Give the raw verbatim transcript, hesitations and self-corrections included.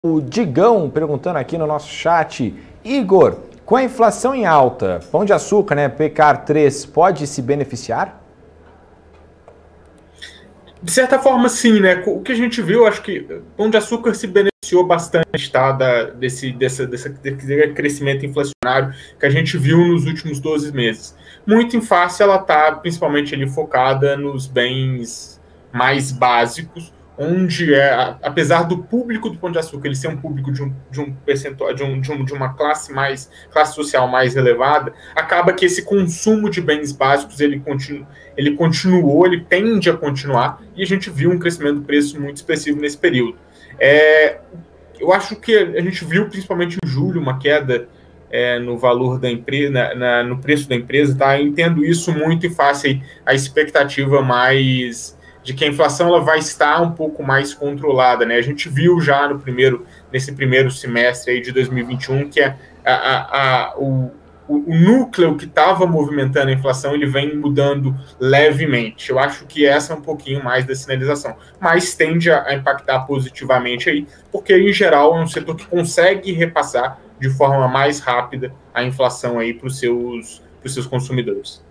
O Digão perguntando aqui no nosso chat, Igor, com a inflação em alta, Pão de Açúcar, né, P C A R três, pode se beneficiar? De certa forma, sim, né? O que a gente viu, acho que Pão de Açúcar se beneficiou bastante, tá, da, desse, dessa, dessa, desse crescimento inflacionário que a gente viu nos últimos doze meses. Muito em face, ela está principalmente ali focada nos bens mais básicos, onde, é, apesar do público do Pão de Açúcar ele ser um público de um, de um percentual, de, um, de, um, de uma classe mais classe social mais elevada, acaba que esse consumo de bens básicos ele, continu, ele continuou, ele tende a continuar, e a gente viu um crescimento do preço muito expressivo nesse período. É, eu acho que a gente viu, principalmente em julho, uma queda é, no valor da empresa, na, na, no preço da empresa, tá? Eu entendo isso muito em face à expectativa mais de que a inflação ela vai estar um pouco mais controlada, né? A gente viu já no primeiro, nesse primeiro semestre aí de dois mil e vinte e um que a, a, a, o, o núcleo que estava movimentando a inflação ele vem mudando levemente. Eu acho que essa é um pouquinho mais da sinalização, mas tende a, a impactar positivamente aí, porque em geral é um setor que consegue repassar de forma mais rápida a inflação aí para os seus, para os seus consumidores.